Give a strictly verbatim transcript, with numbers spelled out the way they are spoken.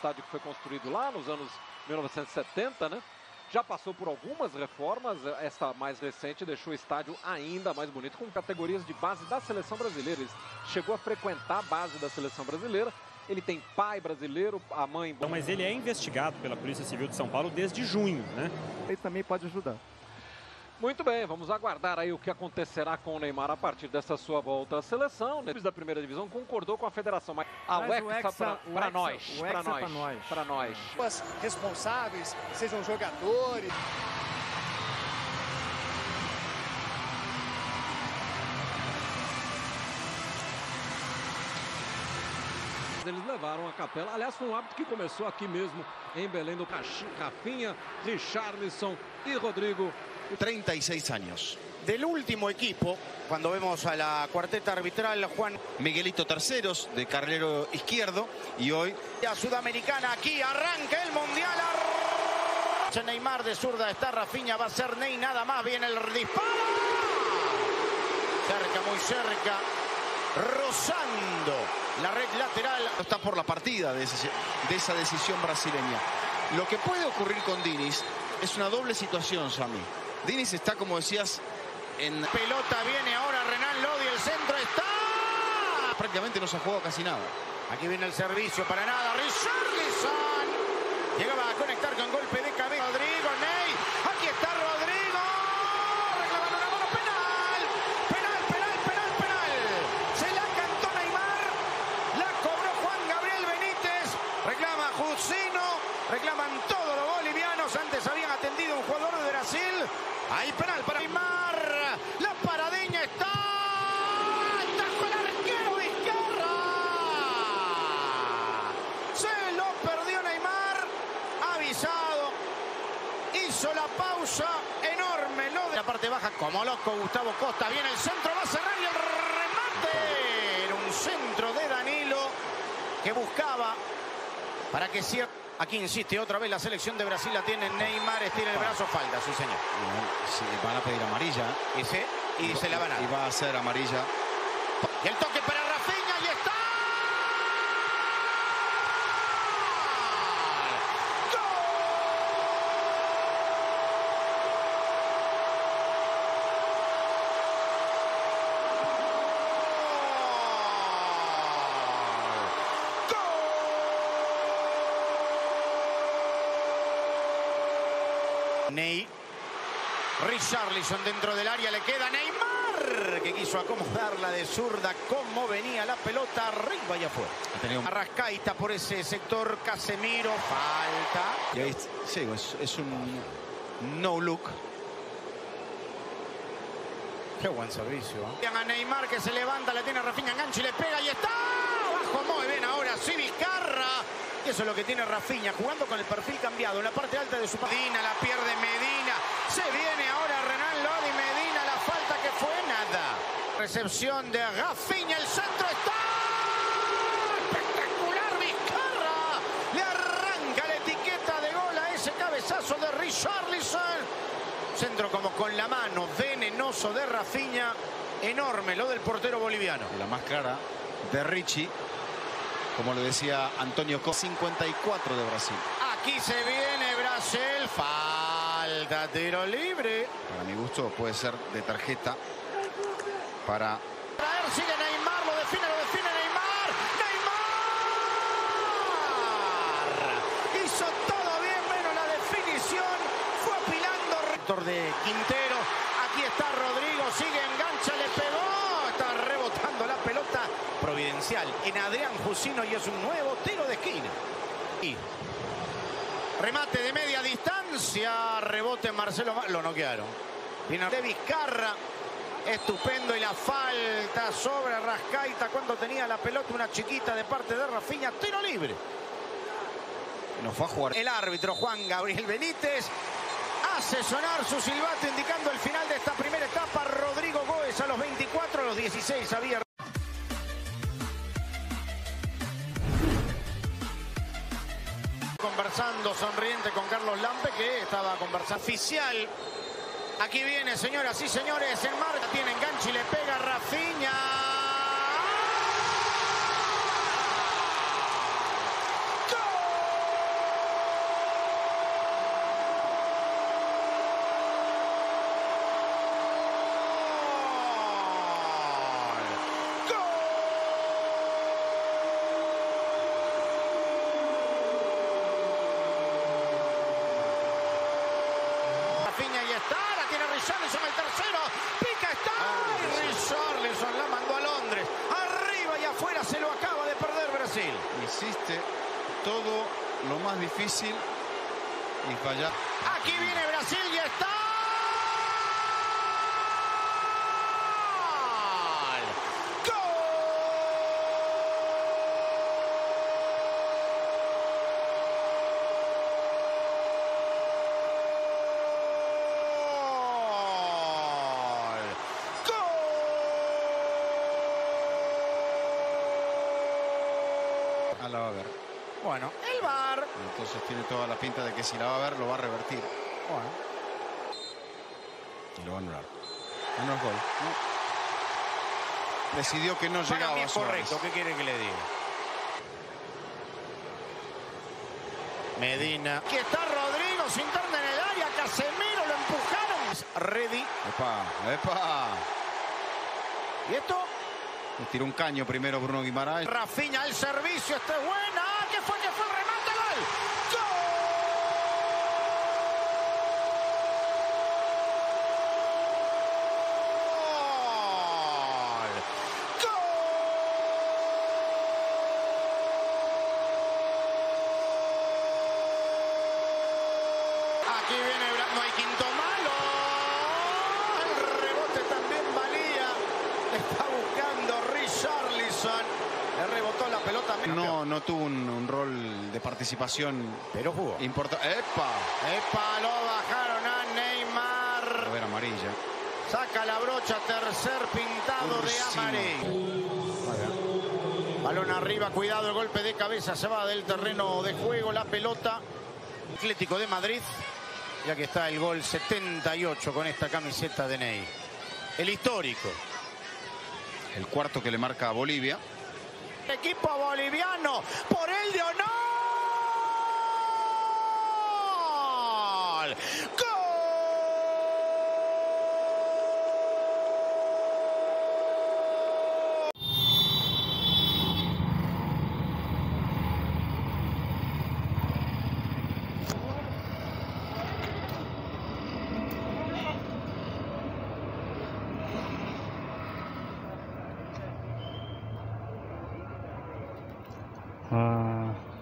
estádio que foi construído lá nos anos mil novecentos e setenta, né? Já passou por algumas reformas, essa mais recente deixou o estádio ainda mais bonito, com categorias de base da seleção brasileira. Ele chegou a frequentar a base da seleção brasileira, ele tem pai brasileiro, a mãe... Então, mas ele é investigado pela Polícia Civil de São Paulo desde junho, né? Ele também pode ajudar. Muito bem, vamos aguardar aí o que acontecerá com o Neymar a partir dessa sua volta à seleção. O da primeira divisão concordou com a federação, mas a Mas o Hexa Hexa- para o nós, Hexa- o para Hexa é nós, pra nós. para nós. Pessoas responsáveis, sejam jogadores. Eles levaram a capela. Aliás, foi um hábito que começou aqui mesmo em Belém do Caxi- Rafinha, Richarlison y Rodrigo. treinta y seis años. Del último equipo, cuando vemos a la cuarteta arbitral, Juan Miguelito Terceros, de carrilero izquierdo, y hoy la Sudamericana, aquí arranca el Mundial. Ar- Neymar de zurda, está Rafinha, va a ser Ney nada más, viene el disparo. Cerca, muy cerca, rozando la red lateral. está por la partida de, ese- de esa decisión brasileña. Lo que puede ocurrir con Diniz es una doble situación, Sami. Diniz está, como decías, en... Pelota viene ahora Renan Lodi, el centro está. prácticamente no se ha jugado casi nada. Aquí viene el servicio para nada, Richarlison. Llegaba a conectar con golpe de cabeza. Rodrigo, Ney. Aquí está Rodrigo. Reclamando una mano penal. Penal, penal, penal, penal. Se la cantó Neymar. La cobró Juan Gabriel Benítez. Reclama Jusino. Reclaman todos los bolivianos. Antes habían atendido un jugador de Brasil. Hay penal para Neymar. La paradeña está. Atajó el arquero Vizcarra. Se lo perdió Neymar. Avisado. Hizo la pausa enorme. Lo de la parte baja como loco Gustavo Costa. Viene el centro. Va a cerrar y el remate. Era un centro de Danilo que buscaba para que cierre. Aquí insiste otra vez la selección de Brasil. La tiene Neymar. Estira el brazo. Falta, sí señor. Sí, van a pedir amarilla. Ese y se la van a Y dar. va a ser amarilla. Y el toque para Rafinha y está. ¡Gol! Ney. Richarlison dentro del área, le queda Neymar, que quiso acomodarla de zurda, como venía la pelota, arriba y afuera. Ha tenido un- Arrascaita por ese sector, Casemiro, falta. Y ahí, sí, es, es un no look. Qué buen servicio. ¿eh? A Neymar que se levanta, la tiene Rafinha, engancha y le pega y está. Abajo muy bien ahora, sí, Vizcarra. Y eso es lo que tiene Rafinha, jugando con el perfil cambiado en la parte alta de su Medina, la pierde Medina. Se viene ahora Renan Lodi, Medina, la falta que fue nada. Recepción de Rafinha, el centro está. Espectacular Vizcarra. Le arranca la etiqueta de gol a ese cabezazo de Richarlison. Centro como con la mano, venenoso de Rafinha. Enorme lo del portero boliviano. La más clara de Richie, como le decía Antonio Co, cincuenta y cuatro de Brasil. Aquí se viene Brasil. Falta, tiro libre. Para mi gusto puede ser de tarjeta para... Traer, sigue Neymar, lo define, lo define Neymar. ¡Neymar! Hizo todo bien, menos la definición. Fue apilando. Rector de Quintero. Aquí está Rodrigo, sigue, engancha, le pegó. Está rebotando la pelota. Providencial en Adrián Jusino y es un nuevo tiro de esquina. Y remate de media distancia, rebote Marcelo, lo noquearon. Viene de Vizcarra, estupendo, y la falta sobre Rascaita cuando tenía la pelota, una chiquita de parte de Rafinha, tiro libre. Nos fue a jugar. El árbitro Juan Gabriel Benítez hace sonar su silbato indicando el final de esta primera etapa. Rodrigo Góez a los veinticuatro, a los dieciséis había... Conversando sonriente con Carlos Lampe, que estaba conversando. Oficial. Aquí viene, señoras y señores, en marca. Tiene enganche y le pega Rafinha. ¡Gol! Richarlison el tercero. Pica está. Y Richarlison la mandó a Londres. Arriba y afuera se lo acaba de perder Brasil. Hiciste todo lo más difícil y fallar. Aquí viene Brasil y está. Ah, la va a ver. Bueno, el V A R. Entonces tiene toda la pinta de que si la va a ver, lo va a revertir. Bueno. Y lo va a anular. Ah, no es gol. No. Decidió que no Para llegaba mí a es Suárez. correcto. ¿Qué quiere que le diga? Medina. Aquí está Rodrigo, se interna en el área. Casemiro lo empujaron. Ready. Epa, epa. ¿Y esto? Le tiró un caño primero Bruno Guimaraes. Rafinha al servicio. Esta es buena. ¿Qué fue? ¿Qué fue el remate? ¡Gol! ¡Gol! Aquí viene, no hay quinto malo. El rebote también valía. Está buscando Richarlison. Le rebotó la pelota. No, no tuvo un, un rol de participación. Pero jugó. Importante. ¡Epa! Epa, lo bajaron a A Neymar. ver, amarilla. Saca la brocha, tercer pintado Ursino. de amarillo. Balón arriba, cuidado, el golpe de cabeza se va del terreno de juego, la pelota. Atlético de Madrid. Y aquí está el gol setenta y ocho con esta camiseta de Ney. El histórico. El cuarto que le marca a Bolivia. Equipo boliviano por el de honor. ¡Gol! Ah.